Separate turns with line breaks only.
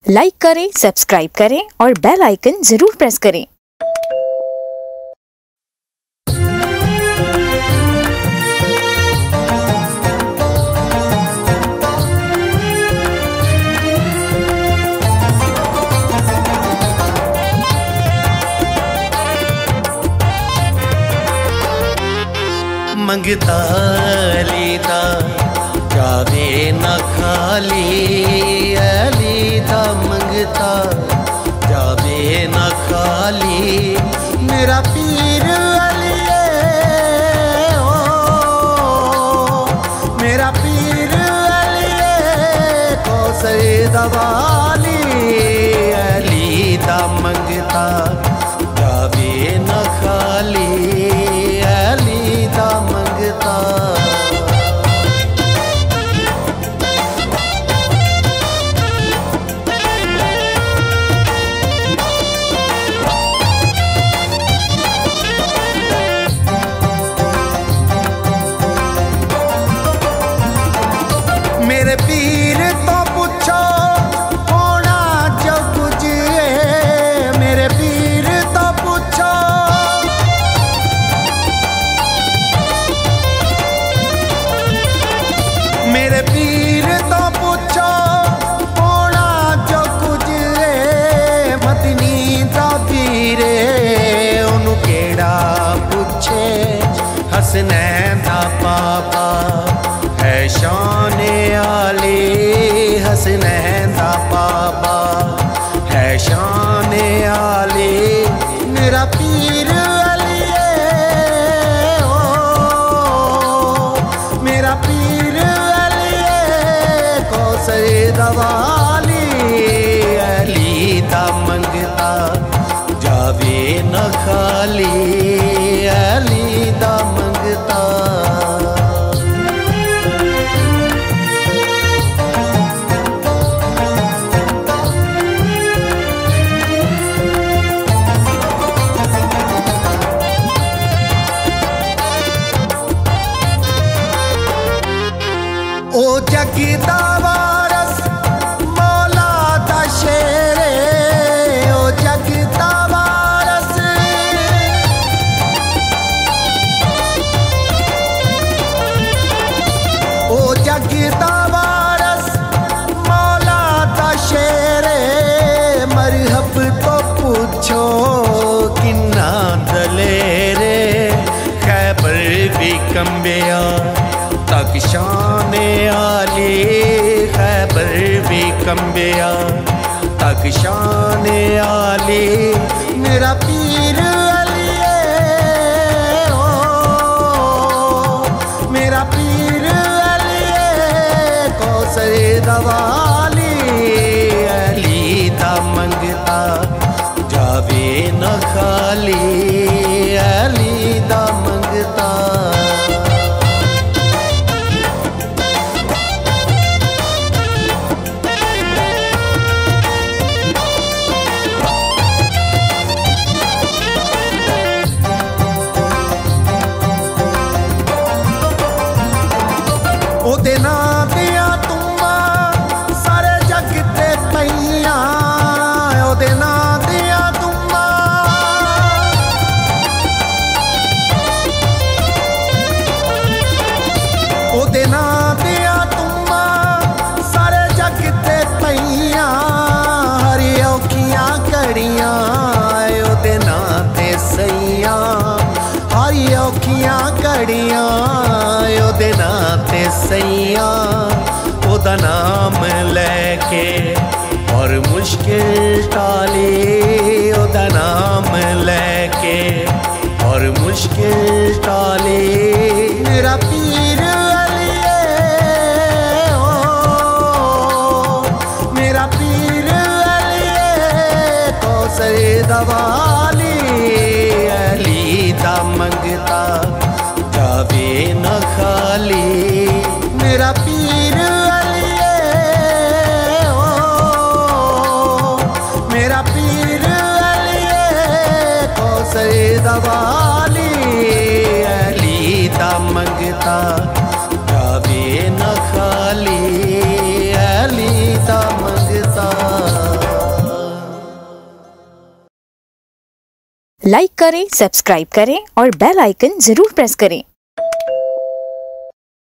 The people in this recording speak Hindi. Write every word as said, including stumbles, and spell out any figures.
लाइक करें, सब्सक्राइब करें और बेल आइकन जरूर प्रेस करें।
मंगता लीदा जावे न खाली, लीदा मंगता जावे न खाली। मेरा पीर अलिए ओ, मेरा पीर अलिए को सईदा वाली। लीदा मंगता जावे न खाली, लीदा मंगता। मेरे पीर तो पूछो होना जो कुछ है, मेरे पीर तो पूछो। मेरे पीर तो पूछो होना जो कुछ है, मदनी दा पीरे उन्हों केड़ा पूछे। हसनैन दा पापा है शाने आली, हसनैन दा पापा है शाने आली। मेरा पीर अलिए ओ, मेरा पीर सईदा वाली। लीदा मंगता जावे न खाली, लीदा मंगता। ओ जगदा वारस मौला दा शेरे, ओ जगदा वारस। ओ जगदा वारस मौला दा शेरे। मरहब तो पूछो किन्ना दलेरे, खैबर भी कंबिया तक शाने आली। खैबर भी कंबिया तक शाने आली। मेरा पीर अलिए ओ, मेरा पीर अलिए को सईदा वाली। लीदा मंगता जावे न खाली, लीदा मंगता। ओदे नां दिया तुमा सारे जग ते पईया, ओदे नां दिया तुमा। ओदे नां दिया तुमा सारे जग ते पईया। हरी औखियां घड़ियां ओदे नां ते सईया। हरी औखियां घड़ियां ओदे नां ते सैया। ओदा नाम लैके और मुश्किल टाली, ओदा नाम लैके और मुश्किल टाली। मेरा पीर अलिए ओ, मेरा पीर अलिए को सईदा वाली। लीदा मंगता जावे न खाली। मेरा पीर अलिए ओ, मेरा पीर अलिए को सईदा वाली। लीदा मंगता जावे न खाली, लीदा मंगता।
लाइक करें, सब्सक्राइब करें और बेल आइकन जरूर प्रेस करें।